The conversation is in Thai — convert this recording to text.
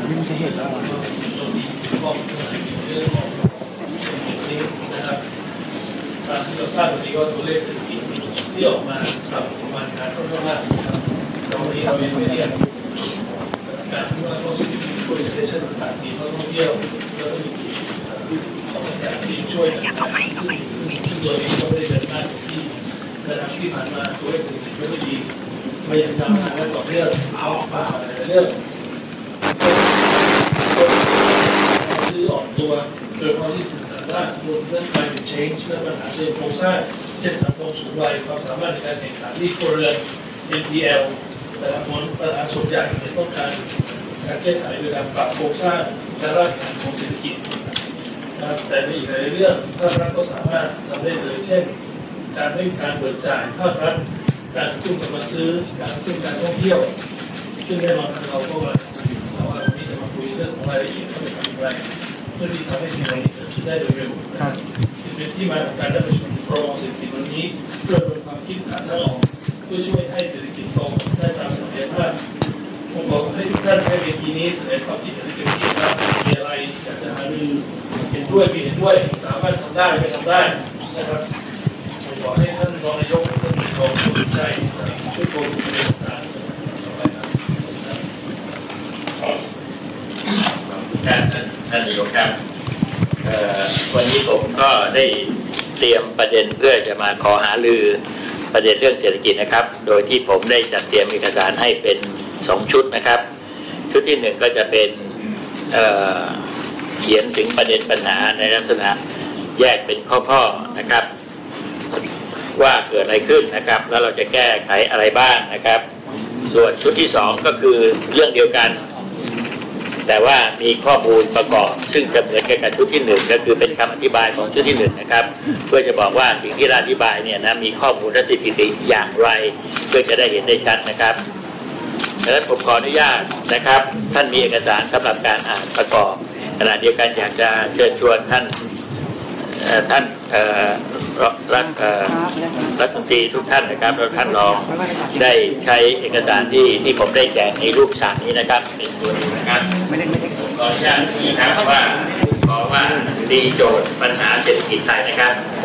ไม่ใช่เห็นแล้วนะครับที่เราทราบวันนี้ก็ตัวเลขเศรษฐกิจที่ออกมาครับประมาณการค่อนข้างมากนะครับแต่วันนี้เรายังไม่เรียกการที่ว่าต้องช่วยเซสชั่นต่างๆที่เขาท่องเที่ยวแล้วก็มีของการที่ช่วยซึ่งตัวนี้ก็ไม่ได้เดินหน้าที่นะครับที่ผ่านมาตัวเลขเศรษฐกิจไม่ค่อยดีไม่ยังทำงานและต่อเนื่องเอาป่าเรื่องซื้อออกตัวโดยเฉพาะที่ถึงสามารถรวมเรื่อง climate change และปัญหาเชิงโครงสร้างเช่นสังคมสูงวัยความสามารถในการแข่งขันที่ครัวเรือน NPL แต่ละคนปัญหาส่วนใหญ่เป็นต้องการแก้ไขโดยการปรับโครงสร้างและรากฐานของเศรษฐกิจนะครับแต่ในอีกหลายเรื่องภาครัฐก็สามารถทำได้เลยเช่นการให้การเบิกจ่ายภาครัฐการกระตุ้นการมาซื้อการกระตุ้นการท่องเที่ยวซึ่งแน่นอนเราก็ว่าวันนี้จะมาคุยเรื่องของรายละเอียดว่าจะทำอย่างไรเพื่อที่ทำให้สิ่งเหล่านี้เกิดขึ้นได้โดยเร็วนะครับเป็นที่มาของการได้ประชุมโปรโมทเศรษฐกิจวันนี้เพื่อเป็นความคิดขันทั้งออกเพื่อช่วยให้เศรษฐกิจโตได้ตามศักยภาพผมบอกให้ทุกท่านในเวทีนี้แสดงความคิดเห็นเต็มที่ว่ามีอะไรอยากจะหารือเห็นด้วยไม่เห็นด้วยสามารถทำได้ไม่ทำได้นะครับผมบอกให้ท่านรองนายกท่านรองผู้ช่วยช่วยโปรโมทเอกสารท่านนายกครับวันนี้ผมก็ได้เตรียมประเด็นเพื่อจะมาขอหารือประเด็นเรื่องเศรษฐกิจนะครับโดยที่ผมได้จัดเตรียมเอกสารให้เป็น2ชุดนะครับชุดที่1ก็จะเป็นเขียนถึงประเด็นปัญหาในลักษณะแยกเป็นข้อๆนะครับว่าเกิดอะไรขึ้นนะครับแล้วเราจะแก้ไขอะไรบ้างนะครับส่วนชุดที่2ก็คือเรื่องเดียวกันแต่ว่ามีข้อมูลประกอบซึ่งจะเหมือนกับชุดที่1ก็คือเป็นคำอธิบายของชุดที่1นะครับเพื่อจะบอกว่าสิ่งที่เราอธิบายเนี่ยนะมีข้อมูลและสถิติอย่างไรเพื่อจะได้เห็นได้ชัดนะครับดังนั้นผมขออนุญาตนะครับท่านมีเอกสารสำหรับการอ่านประกอบขณะเดียวกันอยากจะเชิญชวนท่านรัฐมนตรีทุกท่านนะครับแล้วท่านรองได้ใช้เอกสารที่ผมได้แจกในรูปฉากนี้นะครับเป็นตัวนี้นะครับขออนุญาตที่ครับว่าขอว่าตีโจทย์ปัญหาเศรษฐกิจไทยนะครับ